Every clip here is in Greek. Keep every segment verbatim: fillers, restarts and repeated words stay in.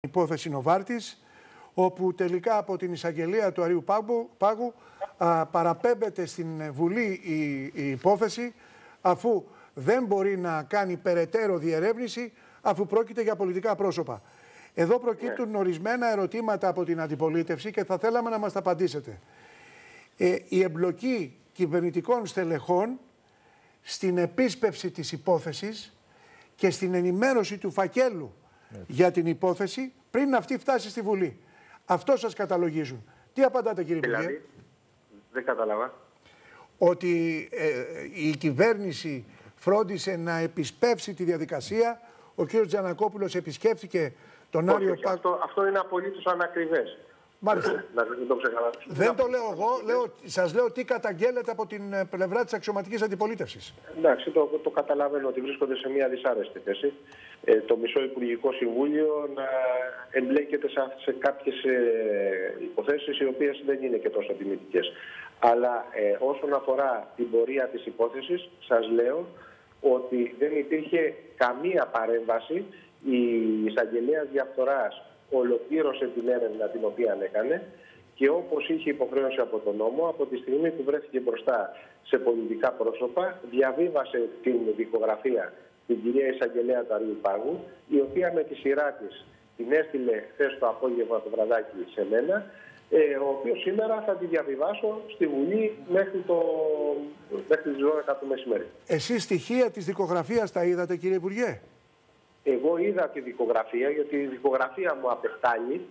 Υπόθεση Νοβάρτης, όπου τελικά από την εισαγγελία του Αρείου Πάγου, Πάγου α, παραπέμπεται στην Βουλή η, η υπόθεση, αφού δεν μπορεί να κάνει περαιτέρω διερεύνηση, αφού πρόκειται για πολιτικά πρόσωπα. Εδώ προκύπτουν ορισμένα ερωτήματα από την αντιπολίτευση και θα θέλαμε να μας τα απαντήσετε. Ε, η εμπλοκή κυβερνητικών στελεχών στην επίσπευση της υπόθεσης και στην ενημέρωση του φακέλου Έτσι. για την υπόθεση πριν αυτή φτάσει στη Βουλή. Αυτό σας καταλογίζουν. Τι απαντάτε, κύριε Υπουργέ? Δηλαδή, δεν κατάλαβα. Ότι ε, η κυβέρνηση φρόντισε να επισπεύσει τη διαδικασία. Ο κύριος Τζανακόπουλος επισκέφθηκε τον όχι, Άριο όχι, Πάγου. Αυτό, αυτό είναι απολύτως ανακριβές. Μάλιστα. Να μην το ξεκαθαρίσω. Δεν το λέω εγώ, λέω, σας λέω τι καταγγέλλεται από την πλευρά της αξιωματικής αντιπολίτευσης. Εντάξει, το, το καταλαβαίνω ότι βρίσκονται σε μια δυσάρεστη θέση. Ε, το μισό Υπουργικό Συμβούλιο να εμπλέκεται σε, σε κάποιες ε, υποθέσεις οι οποίες δεν είναι και τόσο τιμητικές. Αλλά ε, όσον αφορά την πορεία της υπόθεσης, σας λέω ότι δεν υπήρχε καμία παρέμβαση. Η εισαγγελέας διαφθοράς ολοκλήρωσε την έρευνα την οποία έκανε και όπως είχε υποχρέωση από τον νόμο, από τη στιγμή που βρέθηκε μπροστά σε πολιτικά πρόσωπα, διαβίβασε την δικογραφία την κυρία εισαγγελέα του Αρείου Πάγου, η οποία με τη σειρά της την έστειλε χθες το απόγευμα το βραδάκι σε μένα, ε, ο οποίος σήμερα θα τη διαβιβάσω στη Βουλή μέχρι, το, μέχρι τις δώδεκα το μεσημέρι. Εσείς στοιχεία της δικογραφίας τα είδατε, κύριε Υπουργέ? Εγώ είδα τη δικογραφία, γιατί η δικογραφία μου απεστάλλει.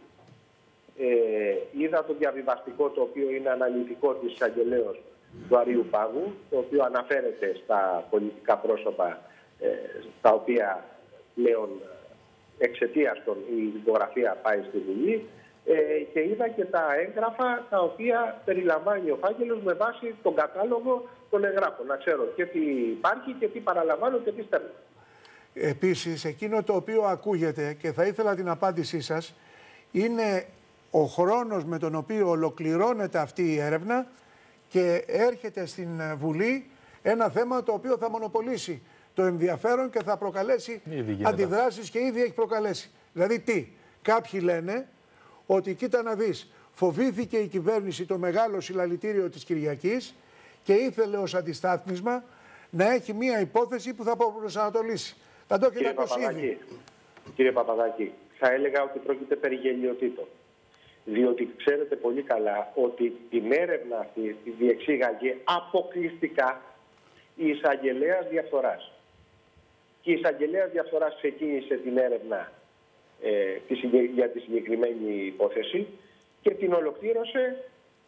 Ε, είδα το διαβιβαστικό, το οποίο είναι αναλυτικό της εισαγγελέως του Αρείου Πάγου, το οποίο αναφέρεται στα πολιτικά πρόσωπα, ε, τα οποία πλέον εξαιτίας των η δικογραφία πάει στη Βουλή. Ε, και είδα και τα έγγραφα τα οποία περιλαμβάνει ο φάκελος με βάση τον κατάλογο των εγγράφων. Να ξέρω και τι υπάρχει και τι παραλαμβάνω και τι στέλνω. Επίσης, εκείνο το οποίο ακούγεται και θα ήθελα την απάντησή σας είναι ο χρόνος με τον οποίο ολοκληρώνεται αυτή η έρευνα και έρχεται στην Βουλή ένα θέμα το οποίο θα μονοπολίσει το ενδιαφέρον και θα προκαλέσει αντιδράσεις και ήδη έχει προκαλέσει. Δηλαδή τι? Κάποιοι λένε ότι κοίτα να δεις, φοβήθηκε η κυβέρνηση το μεγάλο συλλαλητήριο της Κυριακής και ήθελε ως αντιστάθμισμα να έχει μία υπόθεση που θα προσανατολίσει. Θα το έχετε ακούσει ήδη. Κύριε Παπαδάκη, θα έλεγα ότι πρόκειται περί γελιοτήτων. Διότι ξέρετε πολύ καλά ότι την έρευνα αυτή τη διεξήγαγε αποκλειστικά η εισαγγελέας διαφθοράς. Και η εισαγγελέας διαφθοράς ξεκίνησε την έρευνα ε, για τη συγκεκριμένη υπόθεση και την ολοκλήρωσε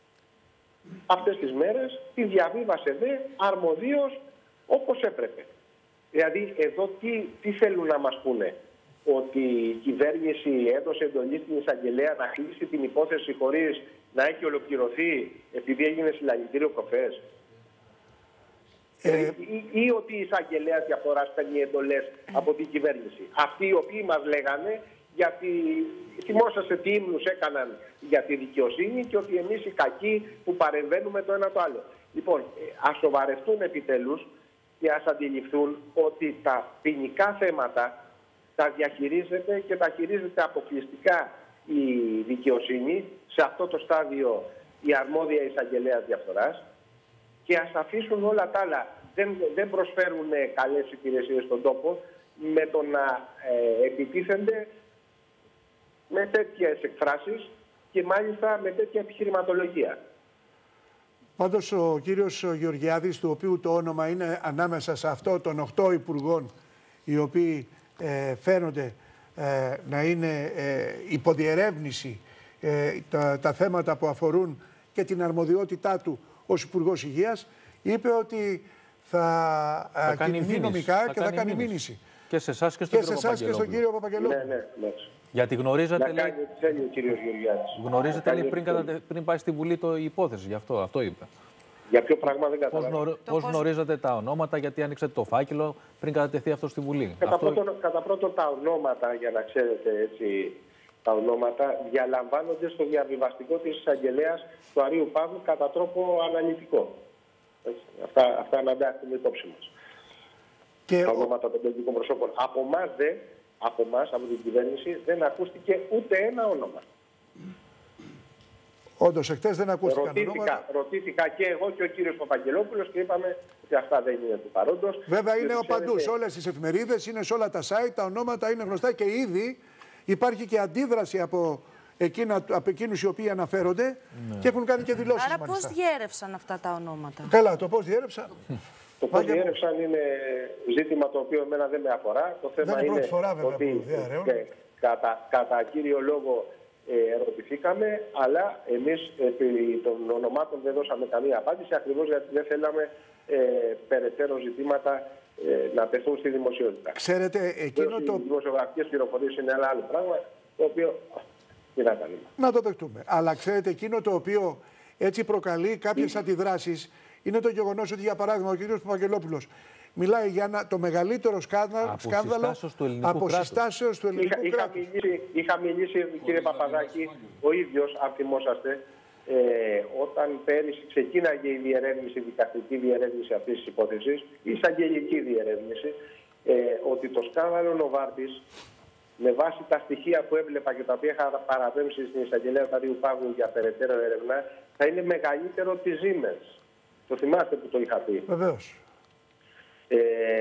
αυτές τις μέρες, τη διαβίβασε δε αρμοδίως όπως έπρεπε. Δηλαδή εδώ τι, τι θέλουν να μας πούνε? Ότι η κυβέρνηση έδωσε εντολή στην εισαγγελέα να κλείσει την υπόθεση χωρίς να έχει ολοκληρωθεί επειδή έγινε συλλαλητήριο προχθές. Ε... Ή, ή ότι η εισαγγελέας διαφθοράς παίρνει εντολές από την κυβέρνηση. Αυτοί οι οποίοι μας λέγανε, γιατί θυμόσαστε τι ύμνους έκαναν για τη δικαιοσύνη και ότι εμείς οι κακοί που παρεμβαίνουμε το ένα το άλλο. Λοιπόν, ας σοβαρευτούν επιτέλους και ας αντιληφθούν ότι τα ποινικά θέματα τα διαχειρίζεται και τα χειρίζεται αποκλειστικά η δικαιοσύνη, σε αυτό το στάδιο η αρμόδια εισαγγελέας διαφθοράς, και ας αφήσουν όλα τα άλλα. Δεν, δεν προσφέρουν καλές υπηρεσίες στον τόπο με το να ε, επιτίθενται με τέτοιες εκφράσεις και μάλιστα με τέτοια επιχειρηματολογία. Πάντως ο κύριος Γεωργιάδης, του οποίου το όνομα είναι ανάμεσα σε αυτό των οκτώ υπουργών οι οποίοι ε, φαίνονται ε, να είναι ε, υποδιερεύνηση ε, τα, τα θέματα που αφορούν και την αρμοδιότητά του ως Υπουργός Υγείας, είπε ότι θα, θα κινηθεί νομικά θα και θα κάνει μήνυση. μήνυση. Και σε εσάς και στον, και, σε και στον κύριο Παπαγγελόπουλο. Ναι, ναι, ναι. Γιατί γνωρίζατε, να κάνει ό,τι θέλει ο κύριος Γεωργιάδης. Γνωρίζετε, λέει, πριν, κατα... πριν πάει στη Βουλή το, η υπόθεση, γι' αυτό, αυτό είπε. Για ποιο πράγμα δεν καταλαβαίνω. Πώς, πώς γνωρίζατε τα ονόματα, γιατί άνοιξατε το φάκελο πριν κατατεθεί αυτό στη Βουλή? Κατά, αυτό... πρώτον, κατά πρώτον τα ονόματα, για να ξέρετε έτσι, τα ονόματα διαλαμβάνονται στο διαβιβαστικό της εισαγγελέας του Αρείου Πάγου κατά τρόπο αναλυτικό. Έτσι, αυτά, αυτά να τα έχουμε υπόψη μας. Και... Τα ονόματα των πολιτικών προσώπων. Από εμάς δε από εμάς, από την κυβέρνηση, δεν ακούστηκε ούτε ένα όνομα. Όντως, εχθές δεν ακούστηκαν ρωτήθηκα, ονόματα. ρωτήθηκα και εγώ και ο κύριος Παπαγγελόπουλος και είπαμε ότι αυτά δεν είναι του παρόντος. Βέβαια είναι ο ξέρετε... παντού, σε όλες τις εφημερίδες, είναι σε όλα τα site, τα ονόματα είναι γνωστά και ήδη υπάρχει και αντίδραση από, εκείνα, από εκείνους οι οποίοι αναφέρονται ναι. και έχουν κάνει και δηλώσεις. Άρα πώς διέρευσαν αυτά τα ονόματα? Καλά, το πώς διέρευσαν. Το πώς διέρευσαν είναι ζήτημα το οποίο εμένα δεν με αφορά. Το θέμα δεν είναι, είναι φορά, βέβαια, ότι κατά, κατά κύριο λόγο ε, ερωτηθήκαμε, αλλά εμείς επί των ονομάτων δεν δώσαμε καμία απάντηση, ακριβώς γιατί δεν θέλαμε ε, περαιτέρω ζητήματα ε, να τεθούν στη δημοσιότητα. Ξέρετε, εκείνο οι το... Οι δημοσιογραφικές πληροφορίες είναι ένα άλλο πράγμα, το οποίο τι να κάνουμε. Να το δεχτούμε. Αλλά ξέρετε, εκείνο το οποίο έτσι προκαλεί κάποιες αντιδράσεις είναι το γεγονός ότι, για παράδειγμα, ο κ. Παπαγγελόπουλος μιλάει για ένα, το μεγαλύτερο σκάνδαλο από συστάσεως του ελληνικού είχα, κράτους. Είχα μιλήσει, είχα μιλήσει κύριε Παπαδάκη, ο ίδιος, αν θυμόσαστε, ε, όταν πέρυσι ξεκίναγε η διερεύνηση, η δικαστική διερεύνηση αυτής της υπόθεσης, η εισαγγελική διερεύνηση, ε, ότι το σκάνδαλο Νοβάρτης, με βάση τα στοιχεία που έβλεπα και τα οποία είχα παραπέμψει στην εισαγγελέα του Αρείου Πάγου για περαιτέρω έρευνα, θα είναι μεγαλύτερο της Siemens. Το θυμάστε που το είχα πει. Βεβαίως. Ε,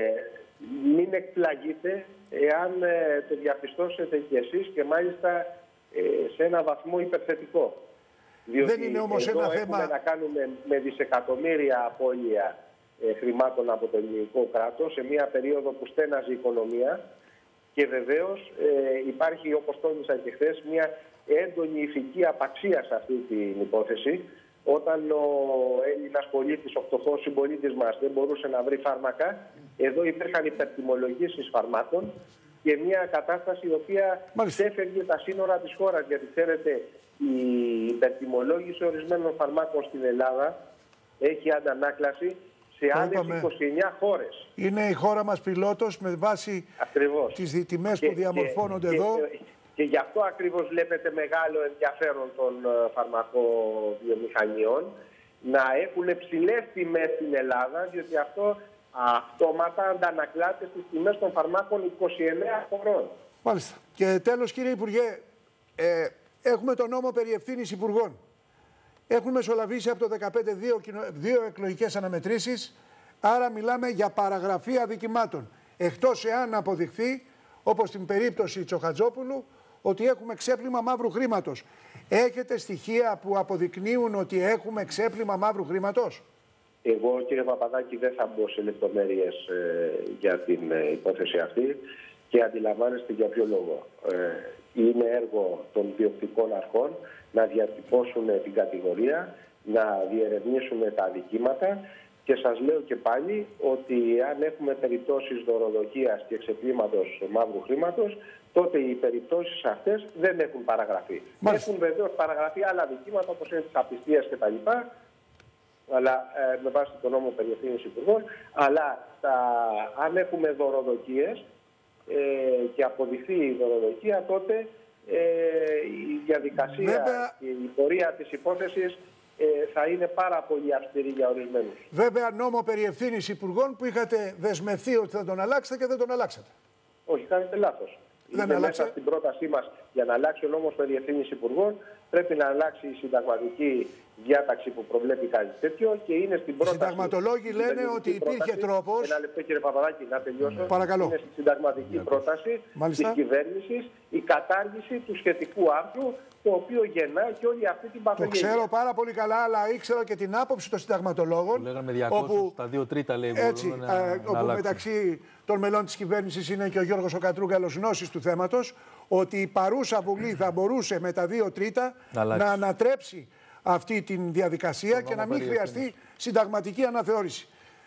μην εκπλαγείτε εάν ε, το διαπιστώσετε κι εσείς και μάλιστα ε, σε ένα βαθμό υπερθετικό. Διότι δεν είναι όμως εδώ ένα έχουμε θέμα... να κάνουμε με δισεκατομμύρια απώλεια ε, χρημάτων από το ελληνικό κράτος σε μια περίοδο που στέναζε η οικονομία και βεβαίως ε, υπάρχει, όπως τόνισα και χθες, μια έντονη ηθική απαξία σε αυτή την υπόθεση. Όταν ο Έλληνας πολίτης, ο φτωχός συμπολίτης μας δεν μπορούσε να βρει φάρμακα, εδώ υπήρχαν υπερτιμολογήσεις φαρμάκων και μια κατάσταση η οποία ξέφευγε τα σύνορα της χώρας. Γιατί ξέρετε, η υπερτιμολόγηση ορισμένων φαρμάκων στην Ελλάδα έχει αντανάκλαση σε άλλες είκοσι εννιά χώρες. Είναι η χώρα μας πιλότος με βάση ακριβώς τις τιμές που διαμορφώνονται και, εδώ. Και, και γι' αυτό ακριβώς βλέπετε μεγάλο ενδιαφέρον των φαρμακοβιομηχανιών να έχουν ψηλές τιμές στην Ελλάδα, διότι αυτό αυτόματα αντανακλάται στις τιμές των φαρμάκων είκοσι εννέα χωρών. Μάλιστα. Και τέλος, κύριε Υπουργέ, ε, έχουμε τον νόμο περί ευθύνης υπουργών. Έχουν μεσολαβήσει από το δύο χιλιάδες δεκαπέντε δύο, δύο εκλογικές αναμετρήσεις, άρα μιλάμε για παραγραφή αδικημάτων. Εκτός εάν αποδειχθεί, όπως στην περίπτωση Τσοχατζόπουλου, ότι έχουμε ξέπλυμα μαύρου χρήματος. Έχετε στοιχεία που αποδεικνύουν ότι έχουμε ξέπλυμα μαύρου χρήματος? Εγώ, κύριε Παπαδάκη, δεν θα μπω σε λεπτομέρειες ε, για την ε, υπόθεση αυτή και αντιλαμβάνεστε για ποιο λόγο. Ε, είναι έργο των διοκτικών αρχών να διατυπώσουν την κατηγορία, να διερευνήσουν τα αδικήματα και σας λέω και πάλι ότι αν έχουμε περιπτώσεις δωροδοκίας και ξεπλήματος μαύρου χρήματος, τότε οι περιπτώσεις αυτές δεν έχουν παραγραφεί. Μάλιστα. Έχουν βεβαίως παραγραφεί άλλα δικήματα όπως είναι της απιστίας κτλ. Αλλά ε, με βάση τον νόμο περί ευθύνης υπουργών. Αλλά τα, αν έχουμε δωροδοκίες ε, και αποδειχθεί η δωροδοκία, τότε ε, η διαδικασία Βέβαια... και η πορεία της υπόθεσης ε, θα είναι πάρα πολύ αυστηρή για ορισμένους. Βέβαια, νόμο περί ευθύνης υπουργών που είχατε δεσμευθεί ότι θα τον αλλάξετε και δεν τον αλλάξατε. Όχι, κάνετε λάθος. Είναι μέσα στην πρότασή μας για να αλλάξει ο νόμος περί ευθύνης υπουργών, πρέπει να αλλάξει η συνταγματική διάταξη που προβλέπει κάτι τέτοιο και είναι στην πρόταση. Οι συνταγματολόγοι λένε ότι υπήρχε πρόταση, τρόπος. Ένα λεπτό, κύριε Παπαδάκη, να τελειώσω. Παρακαλώ. Είναι στη συνταγματική πρόταση της κυβέρνησης η κατάργηση του σχετικού άρθρου, το οποίο γεννά και όλη αυτή την παθογένεια. Το ξέρω πάρα πολύ καλά, αλλά ήξερα και την άποψη των συνταγματολόγων. Που λέγανε με διακόσια, όπου, τα δύο τρίτα λέει. Έτσι, να, α, να όπου αλλάξουν. μεταξύ των μελών της κυβέρνησης είναι και ο Γιώργος ο Κατρούγκαλος, γνώσης του θέματος, ότι η παρούσα Βουλή θα μπορούσε με τα δύο τρίτα να, να ανατρέψει αυτή τη διαδικασία και να μην χρειαστεί συνταγματική αναθεώρηση.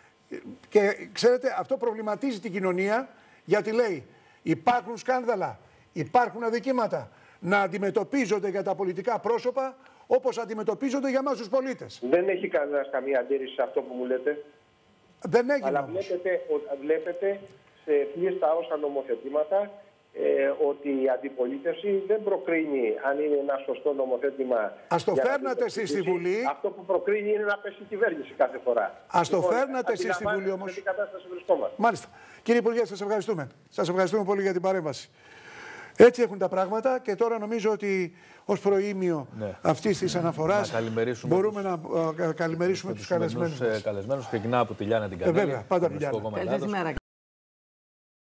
Και ξέρετε, αυτό προβληματίζει την κοινωνία, γιατί λέει υπάρχουν σκάνδαλα, υπάρχουν αδικήματα, να αντιμετωπίζονται για τα πολιτικά πρόσωπα όπως αντιμετωπίζονται για εμάς τους πολίτες. Δεν έχει κανένας καμία αντίρρηση σε αυτό που μου λέτε. Δεν έγινε. Αλλά βλέπετε, βλέπετε σε πλήστα όσα νομοθετήματα ε, ότι η αντιπολίτευση δεν προκρίνει αν είναι ένα σωστό νομοθέτημα. Ας το φέρνατε εσείς στη Βουλή. Αυτό που προκρίνει είναι να πέσει η κυβέρνηση κάθε φορά. Ας το λοιπόν, φέρνατε εσείς στη Βουλή όμως. Σε τι κατάσταση βρισκόμαστε. Μάλιστα. Κύριε Υπουργέ, σας ευχαριστούμε. Σας ευχαριστούμε πολύ για την παρέμβαση. Έτσι έχουν τα πράγματα και τώρα νομίζω ότι ως προήμιο ναι. αυτής της αναφοράς μπορούμε τους... να uh, καλημερίσουμε τους, τους καλεσμένους. Καλεσμένους ξεκινά από τη Λιάννα την Κανέλη. Ε, βέβαια, πάντα από τη Λιάννα.